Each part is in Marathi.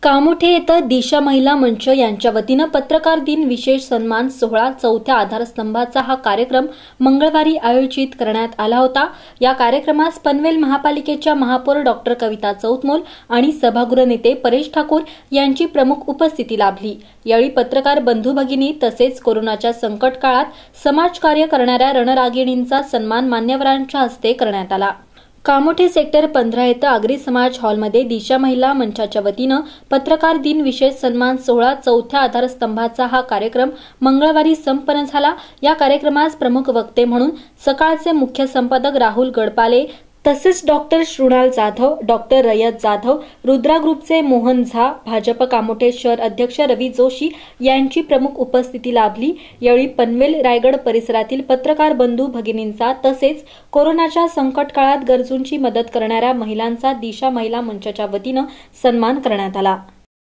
कामोठे येथे दिशा महिला मंच यांच्या वतीनं पत्रकार दिन विशेष सन्मान सोहळा चौथ्या आधारस्तंभाचा हा कार्यक्रम मंगळवारी आयोजित करण्यात आला होता। या कार्यक्रमास पनवेल महापालिकेच्या महापौर डॉक्टर कविता चौतमोल आणि सभागृह नेते परेश ठाकूर यांची प्रमुख उपस्थिती लाभली। यावेळी पत्रकार बंधू भगिनी तसेच कोरोनाच्या संकट काळात समाजकार्य करणाऱ्या रणरागिणींचा सन्मान मान्यवरांच्या हस्ते करण्यात आला। कामोठे सेक्टर 15 येथे आगरी समाज हॉलमध्ये दिशा महिला मंचाच्या वतीनं पत्रकार दिन विशेष सन्मान सोहळा चौथ्या आधारस्तंभाचा हा कार्यक्रम मंगळवारी संपन्न झाला। या कार्यक्रमास प्रमुख वक्ते म्हणून सकाळचे मुख्य संपादक राहुल गडपाले तसेच डॉक्टर श्रुणाल जाधव, डॉक्टर रयत जाधव, रुद्रा ग्रुपचे मोहन झा, भाजप कामोठे शहर अध्यक्ष रवी जोशी यांची प्रमुख उपस्थिती लाभली। यावेळी पनवेल रायगड परिसरातील पत्रकार बंधू भगिनींचा तसेच कोरोनाच्या संकट काळात गरजूंची मदत करणाऱ्या महिलांचा दिशा महिला मंचाच्या वतीनं सन्मान करण्यात आला।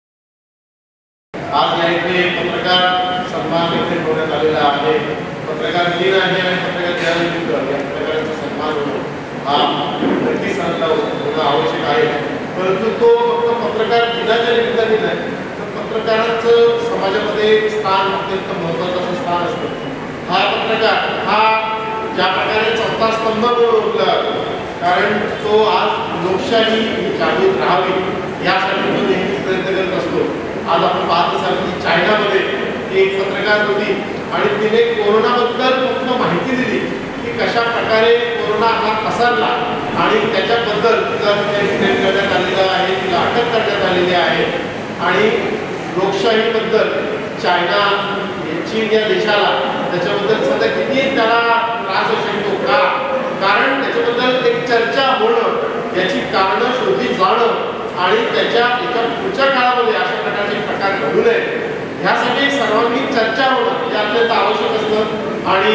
आज या इथे पत्रकार सन्मान इथे ठेवण्यात आलेला आहे। पत्रकार दिन आहे आणि पत्रकार दिनानिमित्त या पत्रकारांचा सन्मान होणं हा नक्कीच होणं आवश्यक आहे। परंतु तो फक्त पत्रकार दिनाच्या निमित्ताने नाही, तर पत्रकारांचं समाजामध्ये स्थान अत्यंत महत्त्वाचं स्थान असतं। हा पत्रकार हा ज्या प्रकारे चौथा स्तंभ ओळखला जातो, कारण तो आज लोकशाही जागृत राहावी यासाठी तो नेहमीच प्रयत्न करत असतो। आज आपण पाहत असाल की चायनामध्ये एक पत्रकार होती आणि तिने कोरोनाबद्दल पूर्ण माहिती दिली की कशा प्रकारे कोरोना हा पसरला आणि त्याच्याबद्दल तिला डिटेन करण्यात आलेलं आहे, तिला अटक करण्यात आलेली आहे। आणि लोकशाहीबद्दल चायना चीन या देशाला त्याच्याबद्दल सध्या किती त्याला त्रास होऊ शकतो का, कारण त्याच्याबद्दल एक चर्चा होणं, याची कारणं शोधली जाणं आणि त्याच्या पुढच्या काळामध्ये अशा प्रकारचे प्रकार घडू नये ह्यासाठी सर्वांनी चर्चा होणं हे अत्यंत आवश्यक असतं। आणि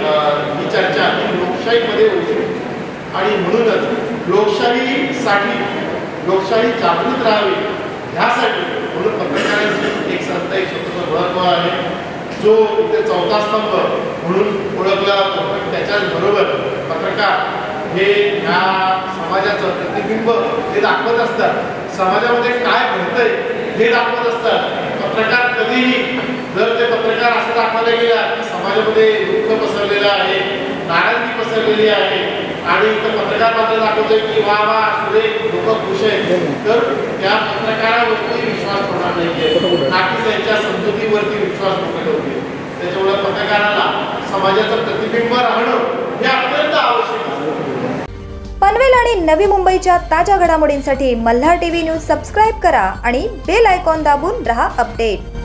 ही चर्चा ही लोकशाहीमध्ये होऊ शकते आणि म्हणूनच लोकशाहीसाठी लोकशाही जागृत राहावी ह्यासाठी म्हणून पत्रकारांची एक संस्था एक स्वतंत्र महत्त्व आहे, जो इथे चौथा स्तंभ म्हणून ओळखला जातो। पण त्याच्याच बरोबर पत्रकार हे ह्या समाजाचं प्रतिबिंब हे दाखवत असतात, समाजामध्ये काय घडतंय हे दाखवत असतात। पत्रकार कधीही जर ते पत्रकार असं दाखवलं गेलं की समाजामध्ये दुःख पसरलेलं आहे, नाराजगी पसरलेली आहे आणि तो पत्रकार मात्र दाखवतोय की वा वा सुरेख लोक खुश आहेत, तर त्या पत्रकारावरती विश्वास होणार नाहीये, ना की त्यांच्या समजुतीवरती विश्वास ठेवतील। त्याच्यामुळे पत्रकाराला समाजाचं प्रतिबिंब राहणं हे अत्यंत आवश्यक आहे। पनवेल आणि नवी मुंबईच्या ताज्या घडामोडींसाठी मल्हार टीव्ही न्यूज सबस्क्राइब करा आणि बेल आयकॉन दाबून रहा अपडेट।